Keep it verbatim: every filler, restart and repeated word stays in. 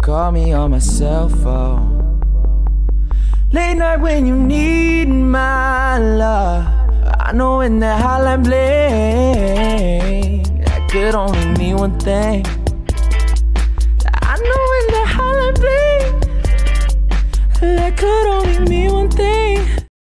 call me on my cell phone. Late night when you need my love, I know when that hotline bling, that could only mean one thing.